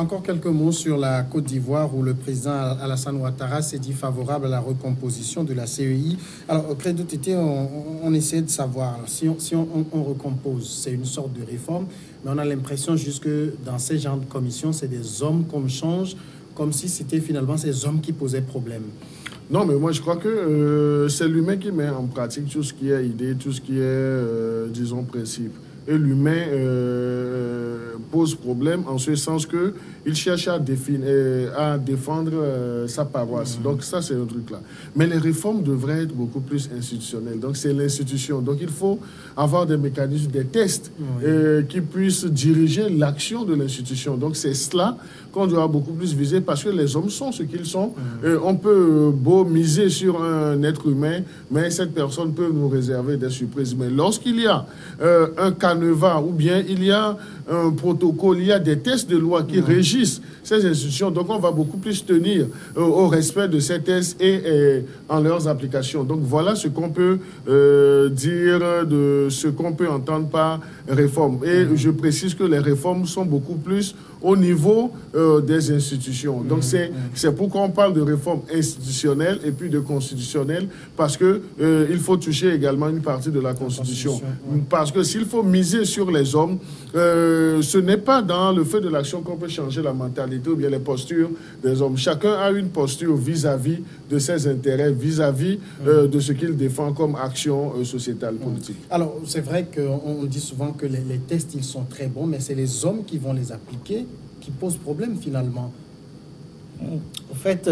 encore quelques mots sur la Côte d'Ivoire où le président Alassane Ouattara s'est dit favorable à la recomposition de la CEI. Alors, Credo Tété, on essaie de savoir, si on recompose, c'est une sorte de réforme, mais on a l'impression juste que dans ces genres de commissions, c'est des hommes qu'on change, comme si c'était finalement ces hommes qui posaient problème. Non, mais moi, je crois que c'est l'humain qui met en pratique tout ce qui est idée, tout ce qui est, disons, principe. Et l'humain pose problème en ce sens qu'il cherche à défendre sa paroisse. Donc ça, c'est un truc là. Mais les réformes devraient être beaucoup plus institutionnelles. Donc c'est l'institution. Donc il faut avoir des mécanismes, des tests qui puissent diriger l'action de l'institution. Donc c'est cela qu'on doit beaucoup plus viser parce que les hommes sont ce qu'ils sont. On peut beau miser sur un être humain, mais cette personne peut nous réserver des surprises. Mais lorsqu'il y a un canevas ou bien il y a un protocole, il y a des tests de loi qui régissent ces institutions. Donc on va beaucoup plus tenir au respect de ces tests et en leurs applications. Donc voilà ce qu'on peut dire de ce qu'on peut entendre par réforme. Et je précise que les réformes sont beaucoup plus au niveau des institutions. Donc c'est pourquoi on parle de réforme institutionnelle et puis de constitutionnelle, parce que il faut toucher également une partie de la Constitution. Parce que s'il faut miser sur les hommes, ce n'est pas dans le feu de l'action qu'on peut changer la mentalité ou bien les postures des hommes. Chacun a une posture vis-à-vis de ses intérêts, vis-à-vis de ce qu'il défend comme action sociétale politique. Alors, c'est vrai qu'on dit souvent que les tests, ils sont très bons, mais c'est les hommes qui vont les appliquer qui posent problème finalement. En fait,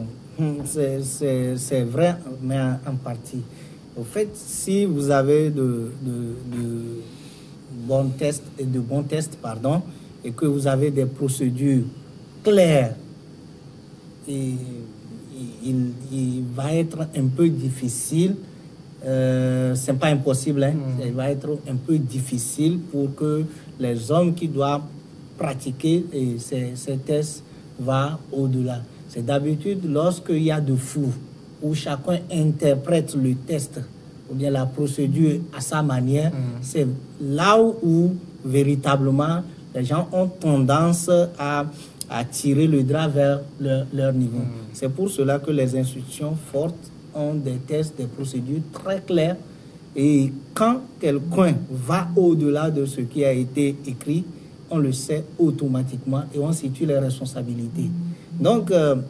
c'est vrai, mais en partie. Au fait, si vous avez de bons tests, et que vous avez des procédures claires, et il va être un peu difficile, c'est pas impossible, hein, il va être un peu difficile pour que les hommes qui doivent pratiquer ces tests vont au-delà. C'est d'habitude lorsqu'il y a de flou, où chacun interprète le test ou bien la procédure à sa manière, c'est là où véritablement les gens ont tendance à tirer le drap vers leur niveau. C'est pour cela que les institutions fortes ont des tests, des procédures très claires. Et quand quelqu'un va au-delà de ce qui a été écrit, on le sait automatiquement et on situe les responsabilités. Donc,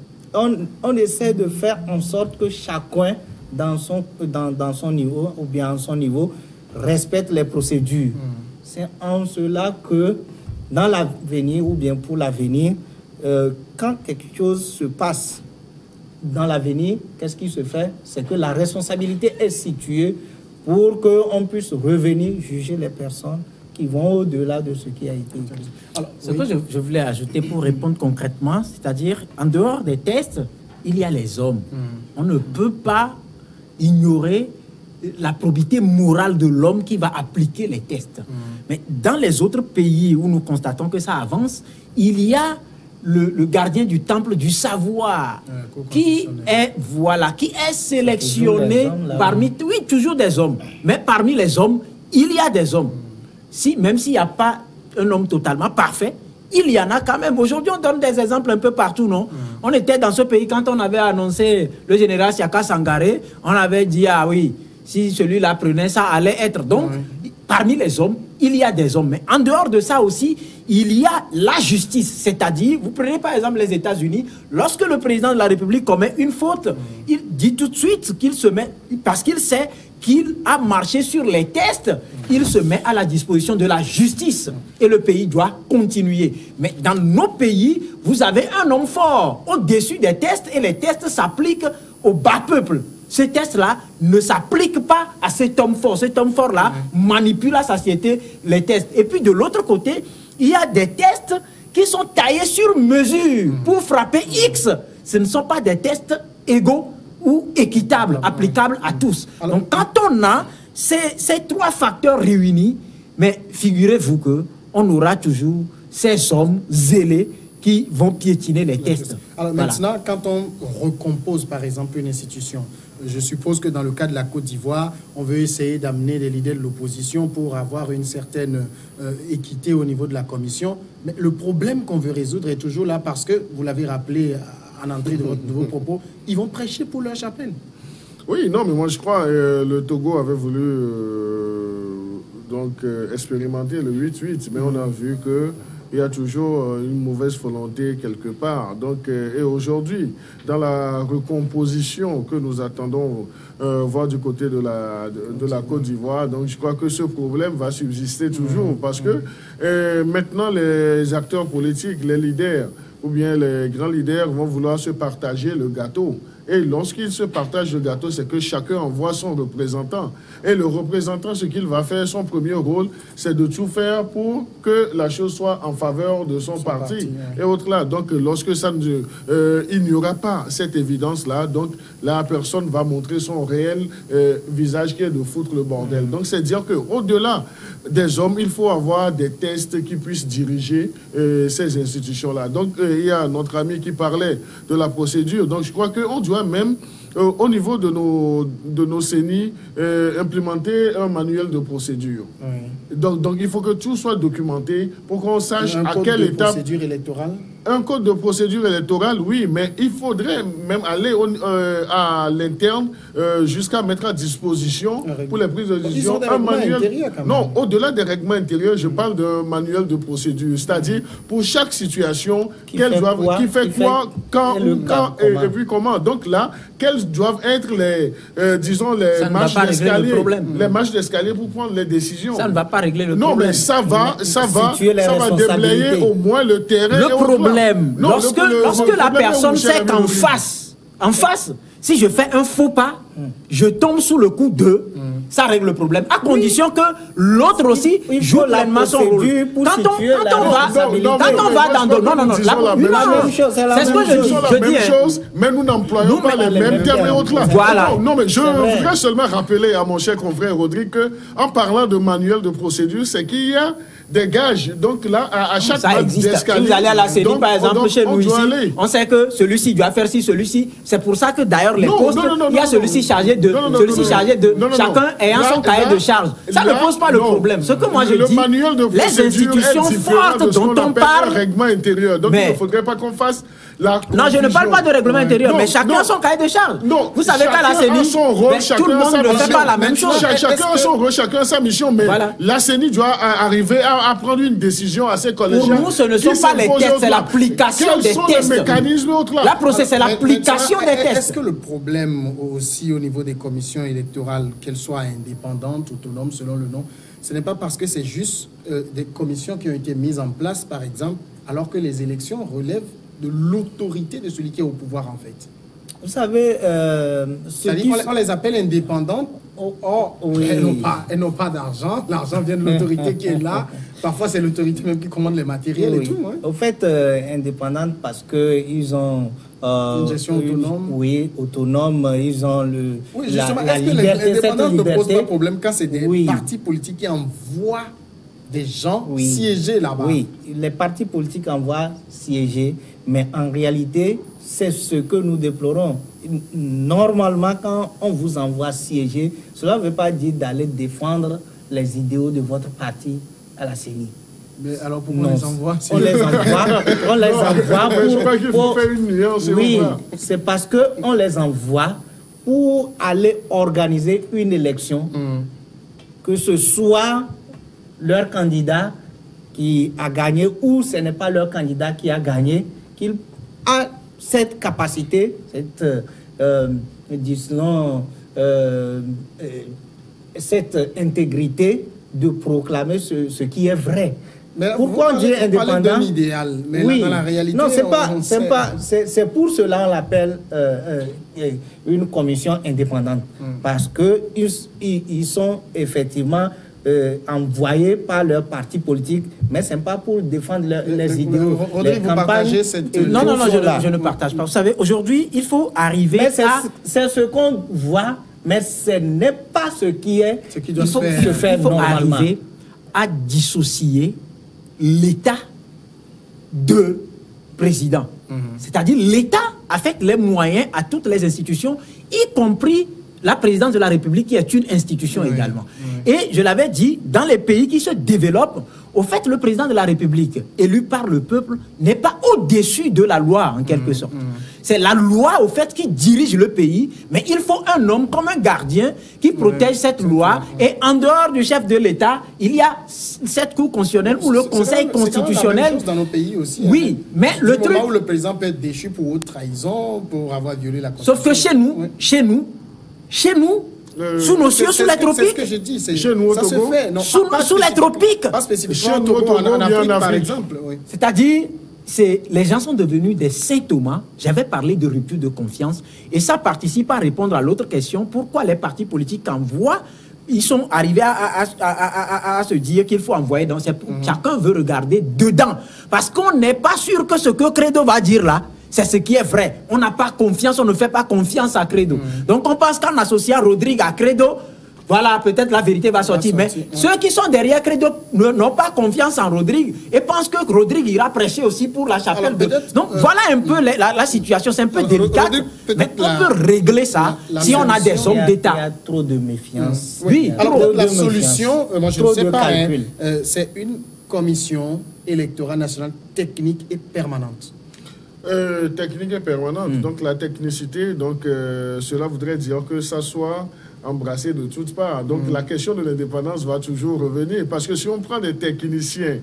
on essaie de faire en sorte que chacun, dans son niveau, ou bien à son niveau, respecte les procédures. C'est en cela que, dans l'avenir, ou bien pour l'avenir, quand quelque chose se passe dans l'avenir, qu'est-ce qui se fait? C'est que la responsabilité est située pour qu'on puisse revenir juger les personnes qui vont au-delà de ce qui a été écrit. Alors, ce que je voulais ajouter pour répondre concrètement, c'est-à-dire, en dehors des tests, il y a les hommes. On ne peut pas ignorer la probité morale de l'homme qui va appliquer les tests. Mais dans les autres pays où nous constatons que ça avance, il y a le gardien du temple du savoir qui est sélectionné parmi... Oui, toujours des hommes. Mais parmi les hommes, il y a des hommes. Même s'il n'y a pas un homme totalement parfait, il y en a quand même. Aujourd'hui, on donne des exemples un peu partout, non? On était dans ce pays, quand on avait annoncé le général Siaka Sangaré, on avait dit, ah oui, si celui-là prenait, ça allait être. Donc, parmi les hommes, il y a des hommes. Mais en dehors de ça aussi, il y a la justice. C'est-à-dire, vous prenez par exemple les États-Unis, lorsque le président de la République commet une faute, il dit tout de suite qu'il se met, parce qu'il sait qu'il a marché sur les tests, il se met à la disposition de la justice et le pays doit continuer. Mais dans nos pays, vous avez un homme fort au-dessus des tests et les tests s'appliquent au bas peuple. Ces tests-là ne s'appliquent pas à cet homme fort. Cet homme fort-là manipule la société, les tests. Et puis de l'autre côté, il y a des tests qui sont taillés sur mesure pour frapper X. Ce ne sont pas des tests égaux ou équitables, applicables à tous. Alors, donc quand on a ces trois facteurs réunis, mais figurez-vous qu'on aura toujours ces hommes zélés qui vont piétiner les tests. Alors maintenant, quand on recompose par exemple une institution, je suppose que dans le cas de la Côte d'Ivoire, on veut essayer d'amener les leaders de l'opposition pour avoir une certaine équité au niveau de la commission. Mais le problème qu'on veut résoudre est toujours là parce que, vous l'avez rappelé en entrée de vos propos, ils vont prêcher pour leur chapelle. Oui, non, mais moi je crois le Togo avait voulu expérimenter le 8-8, mais on a vu que il y a toujours une mauvaise volonté quelque part. Donc, et aujourd'hui, dans la recomposition que nous attendons voir du côté de la Côte d'Ivoire, donc je crois que ce problème va subsister toujours parce que maintenant les acteurs politiques, les leaders ou bien les grands leaders vont vouloir se partager le gâteau. Et lorsqu'ils se partagent le gâteau, c'est que chacun envoie son représentant. Et le représentant, ce qu'il va faire, son premier rôle, c'est de tout faire pour que la chose soit en faveur de son parti. Ouais. Et autres là. Donc, lorsque ça il n'y aura pas cette évidence-là, donc la personne va montrer son réel visage qui est de foutre le bordel. Donc, c'est dire qu'au-delà des hommes, il faut avoir des tests qui puissent diriger ces institutions-là. Donc, il y a notre ami qui parlait de la procédure. Donc, je crois qu'on doit même, au niveau de nos CENI, implémenter un manuel de procédure. Oui. Donc, il faut que tout soit documenté pour qu'on sache à quelle étape... Un code de procédure électorale? Un code de procédure électorale, oui, mais il faudrait même aller à l'interne jusqu'à mettre à disposition pour les prises de décision un manuel. Non, au-delà des règlements intérieurs, je parle d'un manuel de procédure, c'est-à-dire pour chaque situation, qui fait quoi, quand et puis comment. Donc là, quelles doivent être les marches d'escalier, les marches d'escalier pour prendre les décisions. Ça ne va pas régler le Non, problème. mais ça va déblayer au moins le terrain. Le problème, lorsque la personne sait qu'en face, si je fais un faux pas, je tombe sous le coup de, ça règle le problème, à condition que l'autre aussi joue pleinement son rôle. Quand on va dans d'autres... Non, c'est ce que je dis. Mais nous n'employons pas les mêmes termes et autres là. Voilà. Non, mais je voudrais seulement rappeler à mon cher confrère Rodrigue qu'en parlant de manuel de procédure, c'est qu'il y a des gages. Donc là, à chaque pas d'escalier. Vous allez à la CENI, par exemple, chez nous ici, on sait que celui-ci doit faire ci, celui-ci. C'est pour ça que d'ailleurs, les postes, il y a celui-ci chargé de, chacun ayant son cahier de charge. Ça ne pose pas le problème. Ce que moi je dis, les institutions fortes dont on parle... règlement intérieur. Donc il ne faudrait pas qu'on fasse la... Non, je ne parle pas de règlement intérieur, mais chacun a son cahier de charge. Vous savez qu'à la CENI, tout le monde ne fait pas la même chose. Chacun a son rôle, chacun a sa mission, mais la CENI doit arriver à prendre une décision assez collégiale. Pour nous, ce ne sont pas les tests, c'est l'application des tests. Quels sont les mécanismes autres là? La procès, c'est l'application des tests. Est-ce que le problème aussi au niveau des commissions électorales, qu'elles soient indépendantes, autonomes, selon le nom, ce n'est pas parce que c'est juste des commissions qui ont été mises en place, par exemple, alors que les élections relèvent de l'autorité de celui qui est au pouvoir, en fait? Vous savez, on les appelle indépendantes. Oui. Elles n'ont pas d'argent. L'argent vient de l'autorité qui est là. Parfois, c'est l'autorité même qui commande les matériels et tout. Hein. Au fait, indépendantes parce qu'ils ont... une gestion autonome. Oui, autonome. Ils ont la liberté. L'indépendance ne pose pas de problème quand c'est des partis politiques qui envoient des gens siéger là-bas. Oui, les partis politiques envoient siéger, mais en réalité, c'est ce que nous déplorons. Normalement, quand on vous envoie siéger, cela ne veut pas dire d'aller défendre les idéaux de votre parti à la CENI. Mais alors pourquoi on les envoie? On les envoie pour... Je crois qu'il faut faire une nuance. Oui, c'est parce qu'on les envoie pour aller organiser une élection, que ce soit leur candidat qui a gagné ou ce n'est pas leur candidat qui a gagné, qu'il a cette capacité, cette intégrité de proclamer ce qui est vrai. Mais pourquoi on dit indépendant? D'un idéal, mais dans la réalité, non, c'est pour cela on l'appelle une commission indépendante, parce que ils sont effectivement envoyés par leur parti politique, mais ce n'est pas pour défendre les idéaux. Les campagnes. Non, je ne partage pas. Vous savez, aujourd'hui, il faut arriver c'est ce qu'on voit, mais ce n'est pas ce qui est. Ce qui doit se faire. Il faut arriver à dissocier l'État de président. C'est-à-dire l'État affecte les moyens à toutes les institutions, y compris la présidence de la République qui est une institution également. Et je l'avais dit, dans les pays qui se développent, au fait, le président de la République, élu par le peuple, n'est pas au-dessus de la loi, en quelque sorte. C'est la loi, au fait, qui dirige le pays, mais il faut un homme comme un gardien qui protège cette loi. Et en dehors du chef de l'État, il y a cette cour constitutionnelle ou le conseil constitutionnel. C'est la même chose dans nos pays aussi. Oui, mais le truc... où le président peut être déchu pour haute trahison, pour avoir violé la Constitution. Sauf que chez nous, sous nos cieux, sous les tropiques. C'est ce que je dis. Chez nous, ça se fait. Non, sous les tropiques. Pas spécifiquement au Togo, en Afrique, par exemple. Oui. C'est-à-dire, les gens sont devenus des saint Thomas. J'avais parlé de rupture de confiance. Et ça participe à répondre à l'autre question. Pourquoi les partis politiques envoient, ils sont arrivés à se dire qu'il faut envoyer dans ces... Chacun veut regarder dedans. Parce qu'on n'est pas sûr que ce que Credo va dire là, c'est ce qui est vrai. On n'a pas confiance, on ne fait pas confiance à Credo. Donc on pense qu'en associant Rodrigue à Credo, voilà, peut-être la vérité va sortir. Mais ceux qui sont derrière Credo n'ont pas confiance en Rodrigue et pensent que Rodrigue ira prêcher aussi pour la chapelle. Donc voilà un peu la situation. C'est un peu délicat. Mais on peut régler ça si on a des hommes d'État. Il y a trop de méfiance. Oui. Alors la solution, moi je ne sais pas, c'est une commission électorale nationale technique et permanente. Technique et permanente. Donc la technicité, donc cela voudrait dire que ça soit embrassé de toutes parts. Donc la question de l'indépendance va toujours revenir. Parce que si on prend des techniciens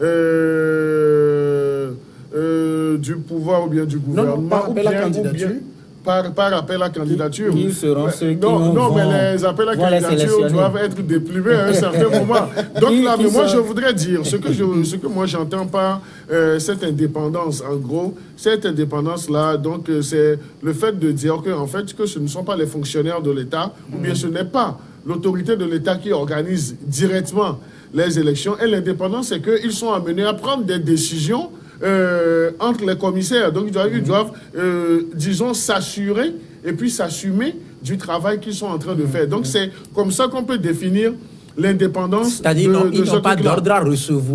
du pouvoir ou bien du gouvernement, ou bien par appel à candidature. Ils seront ceux qui mais les appels à candidature doivent être déplumés à un certain moment. Donc là, mais moi, je voudrais dire, ce que moi j'entends par cette indépendance, en gros, cette indépendance-là, donc c'est le fait de dire que, en fait, que ce ne sont pas les fonctionnaires de l'État, ou bien ce n'est pas l'autorité de l'État qui organise directement les élections. Et l'indépendance, c'est qu'ils sont amenés à prendre des décisions entre les commissaires. Donc, ils doivent disons, s'assurer et puis s'assumer du travail qu'ils sont en train de faire. Donc, c'est comme ça qu'on peut définir l'indépendance. C'est-à-dire, ils n'ont pas d'ordre à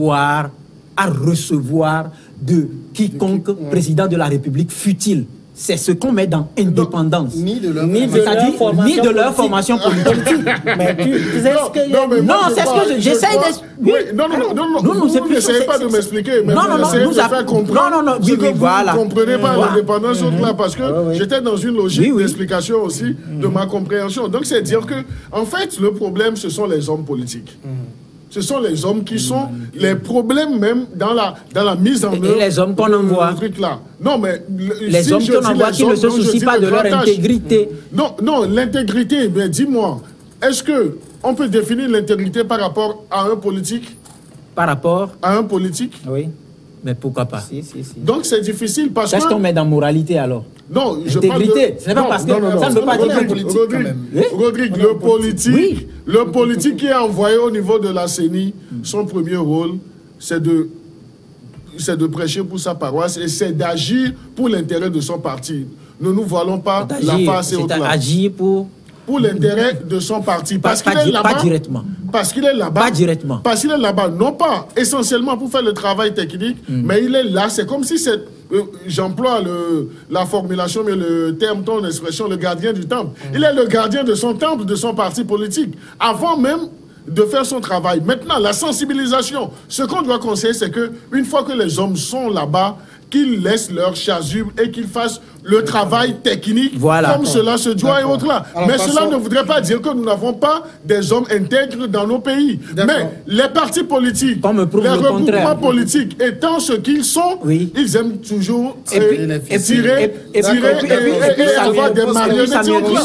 recevoir de quiconque président de la République fut-il. C'est ce qu'on met dans indépendance. Ni de leur formation politique. Mais tu sais ce que... Non, c'est ce que j'essaie de... Non, c'est plus... N'essayez pas de m'expliquer. Mais essayez de faire comprendre ce que vous ne comprenez pas l'indépendance là, parce que j'étais dans une logique d'explication aussi de ma compréhension. Donc, c'est dire que, en fait, le problème, ce sont les hommes politiques. Ce sont les hommes qui sont les problèmes même dans la mise en œuvre. Et les hommes qu'on envoie. Non, mais les hommes qu'on envoie qui ne se soucient pas de leur intégrité. Non, l'intégrité, ben dis-moi, est-ce que on peut définir l'intégrité par rapport à un politique? Par rapport à un politique? Oui. Mais pourquoi pas? Si. Donc c'est difficile parce que... Qu'est-ce qu'on met dans moralité alors? Non, je parle de... Ce n'est pas parce que ça ne veut pas dire Rodrigue, le politique qui est envoyé au niveau de la CENI, son premier rôle, c'est de prêcher pour sa paroisse et c'est d'agir pour l'intérêt de son parti. Ne nous voilons pas la face et au-delà. C'est agir pour l'intérêt de son parti. Parce qu'il est là-bas. Pas directement. Parce qu'il est là-bas. Pas directement. Parce qu'il est là-bas, non pas essentiellement pour faire le travail technique, mais il est là. C'est comme si c'est... J'emploie la formulation, mais le terme, ton expression, le gardien du temple. Il est le gardien de son temple, de son parti politique. Avant même de faire son travail. Maintenant, la sensibilisation. Ce qu'on doit conseiller, c'est qu'une fois que les hommes sont là-bas, qu'ils laissent leur chasuble et qu'ils fassent le travail technique comme cela se doit et autres là. Mais cela ne voudrait pas dire que nous n'avons pas des hommes intègres dans nos pays. Mais les partis politiques, les regroupements politiques étant ce qu'ils sont, ils aiment toujours tirer et avoir des marionnettes.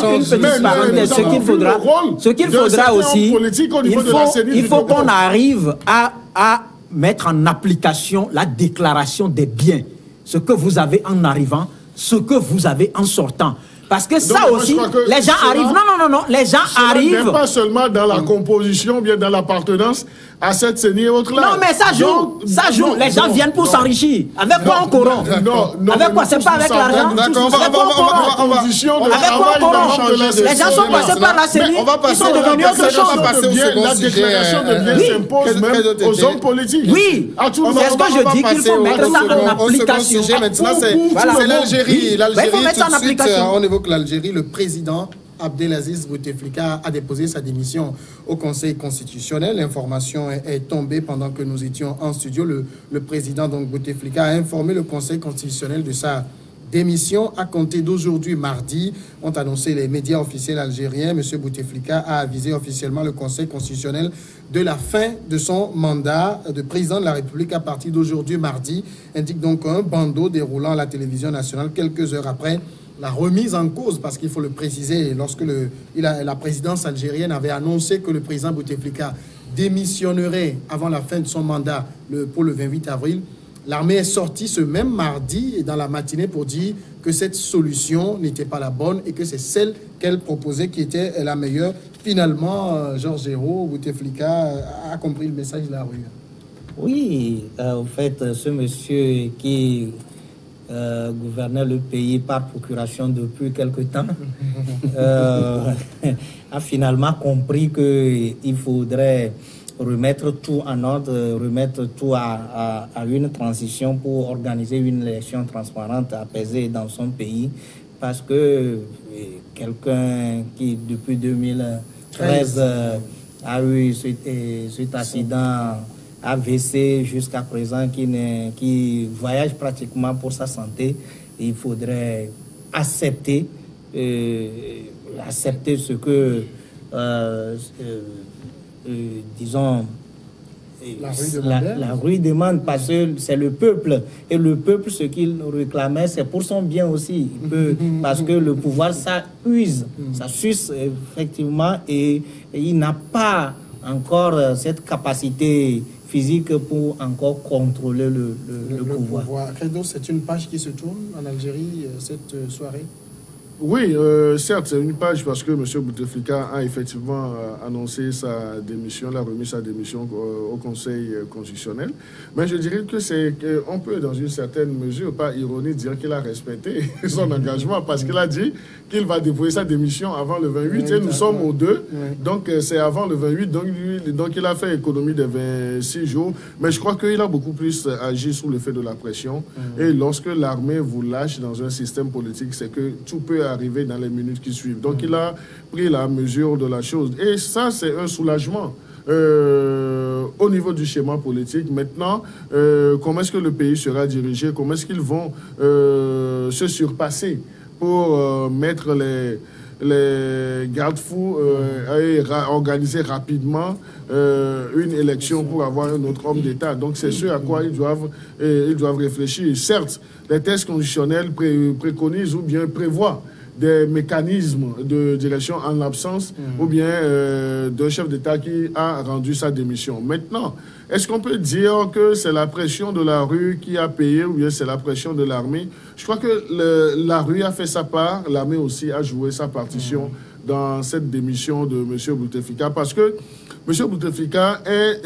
Ce qu'il faudra aussi, il faut qu'on arrive à mettre en application la déclaration des biens. Ce que vous avez en arrivant, ce que vous avez en sortant. Parce que ça Donc, aussi, moi, je crois que les gens cela- arrivent. Non, les gens cela arrivent. n'est pas seulement dans la composition, bien dans l'appartenance à cette saignée et autres là. Non, mais ça joue. Donc, Ça joue. non, Les gens non, viennent pour non. s'enrichir. Avec quoi on corrompt? Non, Avec quoi? C'est pas avec l'argent. D'accord, Avec quoi on corrompt? Condition de Avec quoi travail on corrompt? dans la Les gens sont passés par la CENI. on va passer- Ils sont devenus on autre va chose. passer au second La sujet, déclaration de biens oui. s'impose même aux hommes politiques. Oui. À tout le C'est ce monde. que je dis qu'il faut mettre ça en application. Maintenant, Pour- c'est pour Voilà. c'est l'Algérie. Oui. L'Algérie, Il faut mettre ça en tout de suite, application. on évoque l'Algérie. Le président Abdelaziz Bouteflika a déposé sa démission au Conseil constitutionnel. L'information est tombée pendant que nous étions en studio. Le président donc Bouteflika a informé le Conseil constitutionnel de sa démission à compter d'aujourd'hui, mardi, ont annoncé les médias officiels algériens. M. Bouteflika a avisé officiellement le Conseil constitutionnel de la fin de son mandat de président de la République à partir d'aujourd'hui, mardi, indique donc un bandeau déroulant à la télévision nationale quelques heures après la remise en cause, parce qu'il faut le préciser, lorsque la présidence algérienne avait annoncé que le président Bouteflika démissionnerait avant la fin de son mandat pour le 28 avril, l'armée est sortie ce même mardi et dans la matinée pour dire que cette solution n'était pas la bonne et que c'est celle qu'elle proposait qui était la meilleure. Finalement, Georges Hérault, Bouteflika a compris le message de la rue. Oui, en fait, ce monsieur qui gouvernait le pays par procuration depuis quelque temps a finalement compris qu'il faudrait remettre tout en ordre, remettre tout à une transition pour organiser une élection transparente, apaisée dans son pays, parce que quelqu'un qui, depuis 2013, a eu cet accident AVC jusqu'à présent, qui voyage pratiquement pour sa santé, il faudrait accepter ce que disons, la rue demande, parce que c'est le peuple. Et le peuple, ce qu'il réclamait, c'est pour son bien aussi. Parce que le pouvoir, ça use, ça suce effectivement, et il n'a pas encore cette capacité physique pour encore contrôler le pouvoir. Credo, c'est une page qui se tourne en Algérie cette soirée. Oui, certes, c'est une page parce que M. Bouteflika a effectivement annoncé sa démission, il a remis sa démission au Conseil constitutionnel. Mais je dirais que on peut, dans une certaine mesure, pas ironie, dire qu'il a respecté son engagement parce qu'il a dit qu'il va déposer sa démission avant le 28 et nous sommes au 2. Donc, c'est avant le 28. Donc, il a fait économie de 26 jours. Mais je crois qu'il a beaucoup plus agi sous l'effet de la pression. Et lorsque l'armée vous lâche dans un système politique, c'est que tout peut arriver dans les minutes qui suivent. Donc, il a pris la mesure de la chose. Et ça, c'est un soulagement. Au niveau du schéma politique. Maintenant, comment est-ce que le pays sera dirigé? Comment est-ce qu'ils vont se surpasser pour mettre les garde-fous et organiser rapidement une élection pour avoir un autre homme d'État. Donc, c'est ce à quoi ils doivent réfléchir. Certes, les tests constitutionnels préconisent ou bien prévoient des mécanismes de direction en l'absence ou bien d'un chef d'État qui a rendu sa démission. Maintenant, est-ce qu'on peut dire que c'est la pression de la rue qui a payé ou bien c'est la pression de l'armée? Je crois que la rue a fait sa part, l'armée aussi a joué sa partition dans cette démission de M. Bouteflika parce que M. Bouteflika est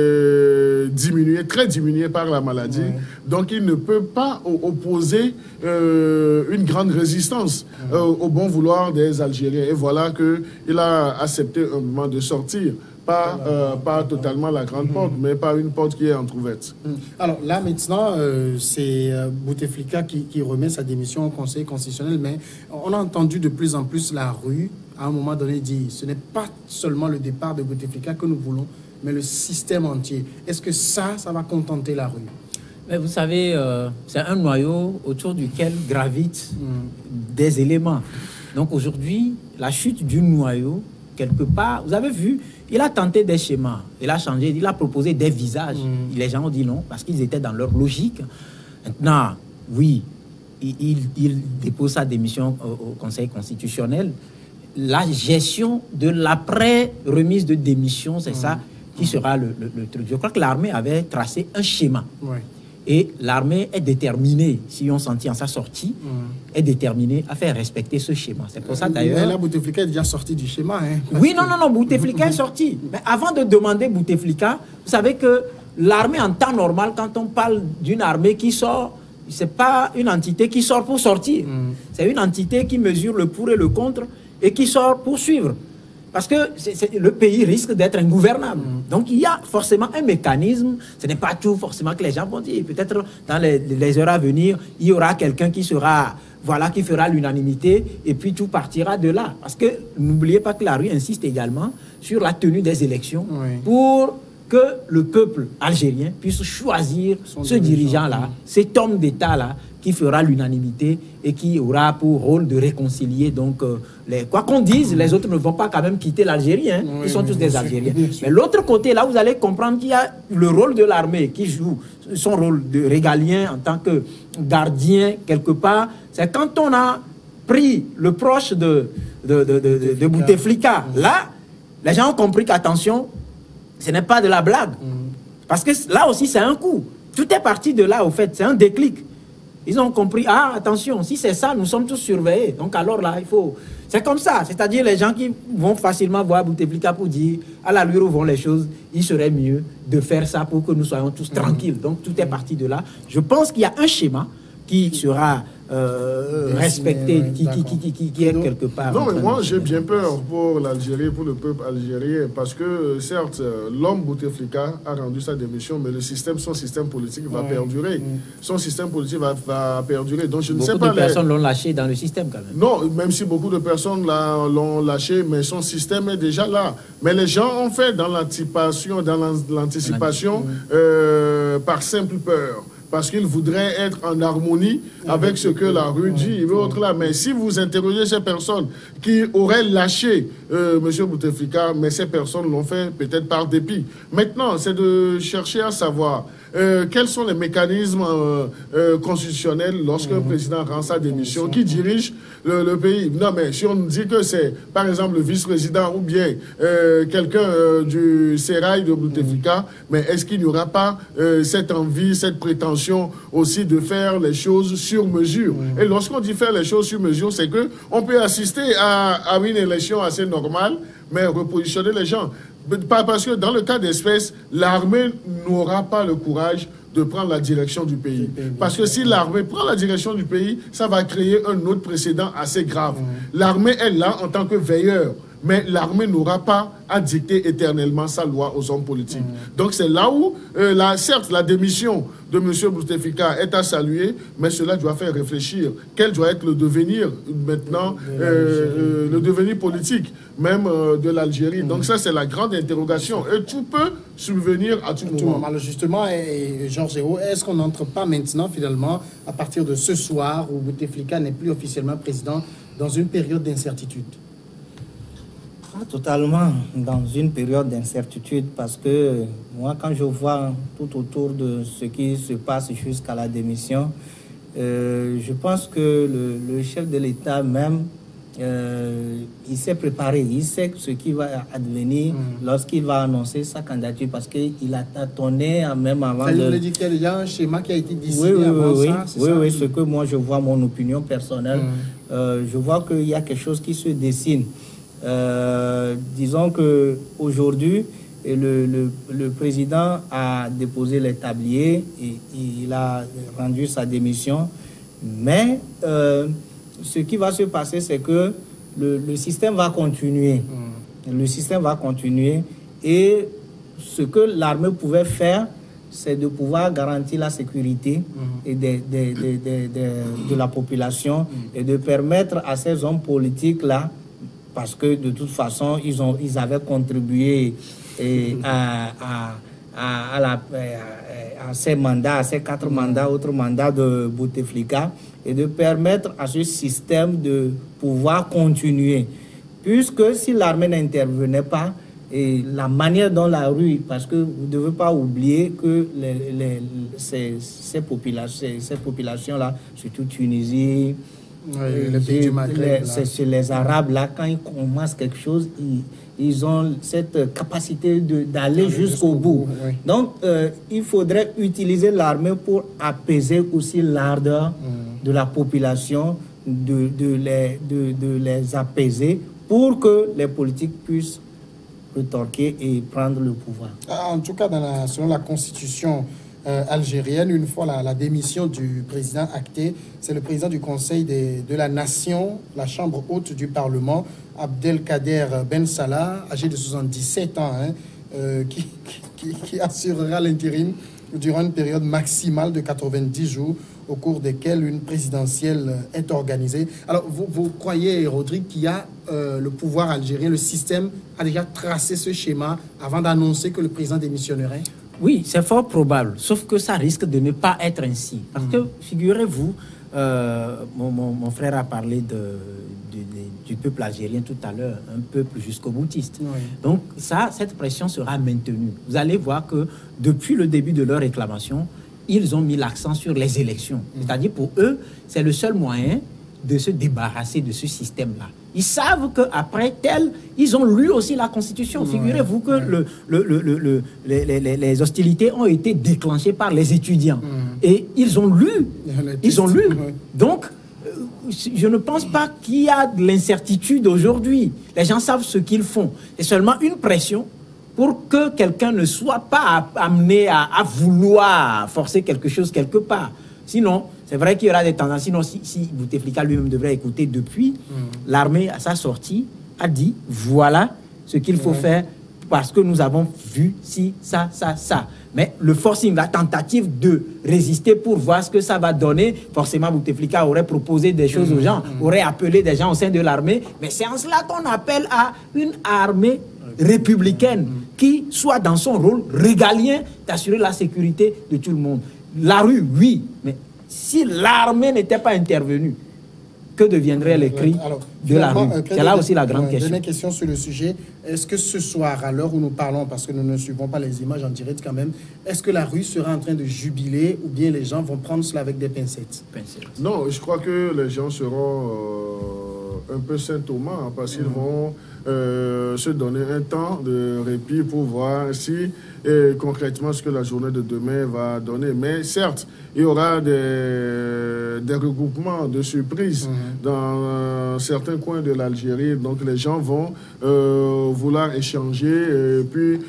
très diminué par la maladie. Donc, il ne peut pas opposer une grande résistance au bon vouloir des Algériens. Et voilà qu'il a accepté un moment de sortir. Pas totalement la grande porte, mais pas une porte qui est entrouverte. Alors là, maintenant, c'est Bouteflika qui remet sa démission au Conseil constitutionnel, mais on a entendu de plus en plus la rue, à un moment donné, dire ce n'est pas seulement le départ de Bouteflika que nous voulons, mais le système entier. Est-ce que ça va contenter la rue? Mais vous savez, c'est un noyau autour duquel gravitent des éléments. Donc aujourd'hui, la chute du noyau, quelque part, vous avez vu, il a tenté des schémas, il a changé, il a proposé des visages. Les gens ont dit non, parce qu'ils étaient dans leur logique. Maintenant, oui, il dépose sa démission au Conseil constitutionnel. La gestion de l'après-remise de démission, c'est ça qui sera le truc. Je crois que l'armée avait tracé un schéma. Et l'armée est déterminée, si on s'en tient à sa sortie, est déterminée à faire respecter ce schéma. C'est pour ça d'ailleurs... Mais là, Bouteflika est déjà sorti du schéma. Hein, oui, non, Bouteflika est sorti. Mais avant de demander Bouteflika, vous savez que l'armée en temps normal, quand on parle d'une armée qui sort, ce n'est pas une entité qui sort pour sortir. C'est une entité qui mesure le pour et le contre et qui sort pour suivre. Parce que le pays risque d'être ingouvernable. Donc il y a forcément un mécanisme. Ce n'est pas tout forcément que les gens vont dire. Peut-être dans les heures à venir, il y aura quelqu'un qui sera, voilà, qui fera l'unanimité et puis tout partira de là. Parce que n'oubliez pas que la rue insiste également sur la tenue des élections pour que le peuple algérien puisse choisir ce dirigeant-là, cet homme d'État-là, qui fera l'unanimité et qui aura pour rôle de réconcilier. Donc, quoi qu'on dise, les autres ne vont pas quand même quitter l'Algérie. Hein. Ils sont tous des Algériens. Mais l'autre côté, là, vous allez comprendre qu'il y a le rôle de l'armée qui joue son rôle de régalien en tant que gardien, quelque part. C'est quand on a pris le proche de Bouteflika. Là, les gens ont compris qu'attention, ce n'est pas de la blague. Parce que là aussi, c'est un coup. Tout est parti de là, au fait. C'est un déclic. Ils ont compris, ah, attention, si c'est ça, nous sommes tous surveillés. Donc alors là, il faut... C'est comme ça. C'est-à-dire les gens qui vont facilement voir Bouteflika pour dire, à l'allure où vont les choses, il serait mieux de faire ça pour que nous soyons tous tranquilles. Donc tout est parti de là. Je pense qu'il y a un schéma qui sera respecté, qui est quelque part. Non, mais moi, j'ai bien peur pour l'Algérie, pour le peuple algérien, parce que, certes, l'homme Bouteflika a rendu sa démission, mais son système politique va perdurer. Son système politique va perdurer. Donc, je ne sais pas... Beaucoup de personnes l'ont lâché dans le système, quand même. Non, même si beaucoup de personnes l'ont lâché, mais son système est déjà là. Mais les gens ont fait dans l'anticipation, par simple peur. Parce qu'ils voudraient être en harmonie avec ce que la rue dit et l'autre là. Mais si vous interrogez ces personnes qui auraient lâché M. Bouteflika, mais ces personnes l'ont fait peut-être par dépit. Maintenant, c'est de chercher à savoir quels sont les mécanismes constitutionnels lorsqu'un président rend sa démission, qui dirige le pays. Non, mais si on dit que c'est, par exemple, le vice-président ou bien quelqu'un du sérail de Bouteflika, mais est-ce qu'il n'y aura pas cette envie, cette prétention aussi de faire les choses sur mesure? Et lorsqu'on dit faire les choses sur mesure, c'est qu'on peut assister à une élection assez normale, mais repositionner les gens. Parce que dans le cas d'espèce, l'armée n'aura pas le courage de prendre la direction du pays. Parce que si l'armée prend la direction du pays, ça va créer un autre précédent assez grave. L'armée est là en tant que veilleur, mais l'armée n'aura pas à dicter éternellement sa loi aux hommes politiques. Donc c'est là où, certes, la démission de M. Bouteflika est à saluer, mais cela doit faire réfléchir. Quel doit être le devenir maintenant, le devenir politique, même de l'Algérie. Donc ça, c'est la grande interrogation. Et tout peut subvenir à tout moment. Alors justement, Georges Hérault, est-ce qu'on n'entre pas maintenant, finalement, à partir de ce soir, où Bouteflika n'est plus officiellement président, dans une période d'incertitude? Totalement dans une période d'incertitude, parce que moi, quand je vois tout autour de ce qui se passe jusqu'à la démission, je pense que le chef de l'État même, il s'est préparé, il sait ce qui va advenir lorsqu'il va annoncer sa candidature, parce qu'il a tâtonné même avant ça veut dire qu'il y a un schéma qui a été décidé avant ça, oui, ce que moi je vois, mon opinion personnelle, je vois qu'il y a quelque chose qui se dessine. Disons qu'aujourd'hui, le président a déposé les tabliers et il a rendu sa démission. Mais ce qui va se passer, c'est que le système va continuer. Le système va continuer. Et ce que l'armée pouvait faire, c'est de pouvoir garantir la sécurité et de la population et de permettre à ces hommes politiques-là, parce que de toute façon, ils avaient contribué à ces mandats, à ces 4 mandats, autres mandats de Bouteflika, et de permettre à ce système de pouvoir continuer. Puisque si l'armée n'intervenait pas, et la manière dont la rue, parce que vous ne devez pas oublier que ces populations-là, surtout Tunisie, les pays du Maghreb. C'est chez les Arabes, là, quand ils commencent quelque chose, ils ont cette capacité d'aller jusqu'au bout. Oui. Donc, il faudrait utiliser l'armée pour apaiser aussi l'ardeur de la population, de les apaiser pour que les politiques puissent retorquer et prendre le pouvoir. En tout cas, selon la constitution algérienne, une fois la démission du président actée, c'est le président du Conseil de la Nation, la chambre haute du Parlement, Abdelkader Ben Salah, âgé de 77 ans, qui assurera l'intérim durant une période maximale de 90 jours au cours desquels une présidentielle est organisée. Alors, vous croyez, Rodrigue, qu'il y a le pouvoir algérien, le système a déjà tracé ce schéma avant d'annoncer que le président démissionnerait? Oui, c'est fort probable, sauf que ça risque de ne pas être ainsi. Parce que, figurez-vous, mon frère a parlé du peuple algérien tout à l'heure, un peuple jusqu'au boutiste. Oui. Donc, cette pression sera maintenue. Vous allez voir que depuis le début de leur réclamation, ils ont mis l'accent sur les élections. C'est-à-dire, pour eux, c'est le seul moyen de se débarrasser de ce système-là. Ils savent qu'après tel, ils ont lu aussi la Constitution. Figurez-vous que les hostilités ont été déclenchées par les étudiants. Et ils ont lu. Ils ont lu. Donc, je ne pense pas qu'il y a de l'incertitude aujourd'hui. Les gens savent ce qu'ils font. C'est seulement une pression pour que quelqu'un ne soit pas amené à vouloir forcer quelque chose quelque part. Sinon, c'est vrai qu'il y aura des tendances. Sinon, si Bouteflika lui-même devrait écouter depuis, l'armée, à sa sortie, a dit, voilà ce qu'il faut faire parce que nous avons vu si, ça. Mais le forcing, la tentative de résister pour voir ce que ça va donner, forcément, Bouteflika aurait proposé des choses aux gens, aurait appelé des gens au sein de l'armée. Mais c'est en cela qu'on appelle à une armée républicaine qui soit dans son rôle régalien d'assurer la sécurité de tout le monde. La rue, oui, mais si l'armée n'était pas intervenue, que deviendraient les cris de la rue? C'est là aussi la grande question. Dernière question sur le sujet. Est-ce que ce soir, à l'heure où nous parlons, parce que nous ne suivons pas les images en direct quand même, est-ce que la rue sera en train de jubiler ou bien les gens vont prendre cela avec des pincettes? Non, je crois que les gens seront un peu Saint-Thomas parce qu'ils vont se donner un temps de répit pour voir si concrètement ce que la journée de demain va donner. Mais certes, il y aura des regroupements de surprises dans certains coins de l'Algérie. Donc les gens vont vouloir échanger et puis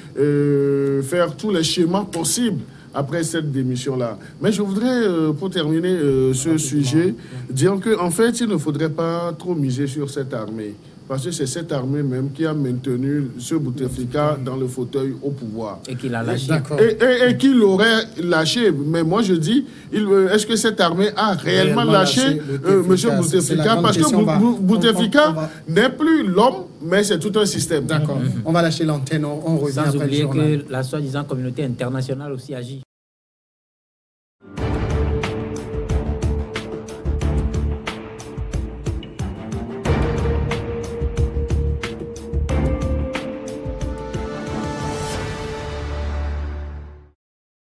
faire tous les schémas possibles après cette démission-là. Mais je voudrais, pour terminer ce sujet, dire qu'en fait, il ne faudrait pas trop miser sur cette armée. Parce que c'est cette armée même qui a maintenu ce Bouteflika dans le fauteuil au pouvoir. Et qu'il a lâché. Et qu'il l'aurait lâché. Mais moi, je dis, est-ce que cette armée a réellement lâché M. Bouteflika? Parce que Bouteflika n'est plus l'homme, mais c'est tout un système. D'accord. On va lâcher l'antenne, on revient Sans après oublier le journal. que la soi-disant communauté internationale aussi agit.